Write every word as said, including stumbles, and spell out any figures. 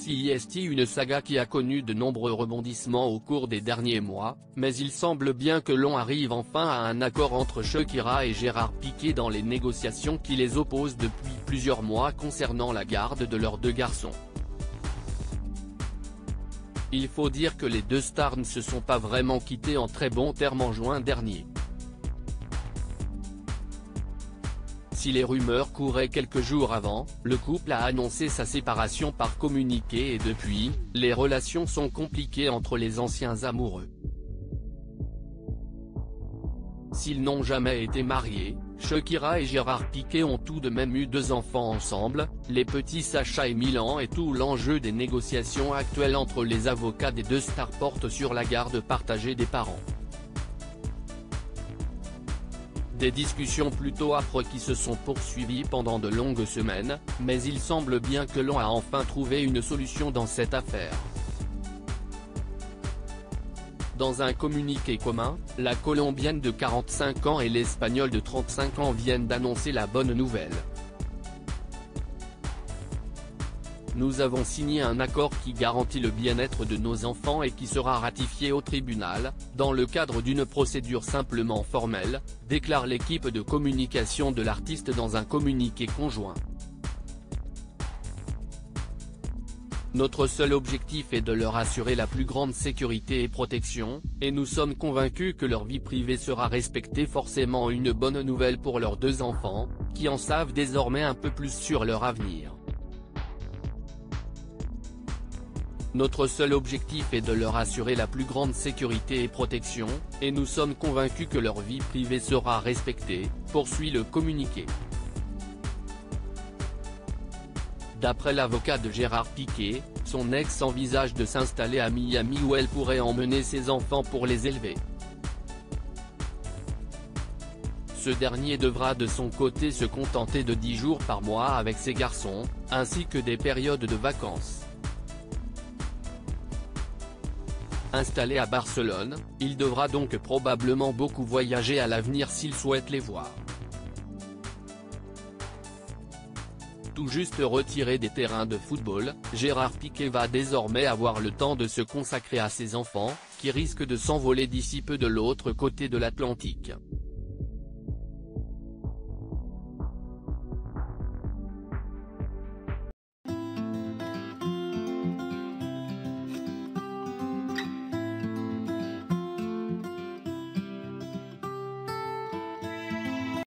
C'est une saga qui a connu de nombreux rebondissements au cours des derniers mois, mais il semble bien que l'on arrive enfin à un accord entre Shakira et Gérard Piqué dans les négociations qui les opposent depuis plusieurs mois concernant la garde de leurs deux garçons. Il faut dire que les deux stars ne se sont pas vraiment quittés en très bons termes en juin dernier. Si les rumeurs couraient quelques jours avant, le couple a annoncé sa séparation par communiqué et depuis, les relations sont compliquées entre les anciens amoureux. S'ils n'ont jamais été mariés, Shakira et Gérard Piqué ont tout de même eu deux enfants ensemble, les petits Sacha et Milan, et tout l'enjeu des négociations actuelles entre les avocats des deux stars porte sur la garde partagée des parents. Des discussions plutôt âpres qui se sont poursuivies pendant de longues semaines, mais il semble bien que l'on a enfin trouvé une solution dans cette affaire. Dans un communiqué commun, la Colombienne de quarante-cinq ans et l'Espagnol de trente-cinq ans viennent d'annoncer la bonne nouvelle. Nous avons signé un accord qui garantit le bien-être de nos enfants et qui sera ratifié au tribunal, dans le cadre d'une procédure simplement formelle, déclare l'équipe de communication de l'artiste dans un communiqué conjoint. Notre seul objectif est de leur assurer la plus grande sécurité et protection, et nous sommes convaincus que leur vie privée sera respectée. Forcément une bonne nouvelle pour leurs deux enfants, qui en savent désormais un peu plus sur leur avenir. Notre seul objectif est de leur assurer la plus grande sécurité et protection, et nous sommes convaincus que leur vie privée sera respectée, poursuit le communiqué. D'après l'avocat de Gérard Piqué, son ex envisage de s'installer à Miami où elle pourrait emmener ses enfants pour les élever. Ce dernier devra de son côté se contenter de dix jours par mois avec ses garçons, ainsi que des périodes de vacances. Installé à Barcelone, il devra donc probablement beaucoup voyager à l'avenir s'il souhaite les voir. Tout juste retiré des terrains de football, Gérard Piqué va désormais avoir le temps de se consacrer à ses enfants, qui risquent de s'envoler d'ici peu de l'autre côté de l'Atlantique.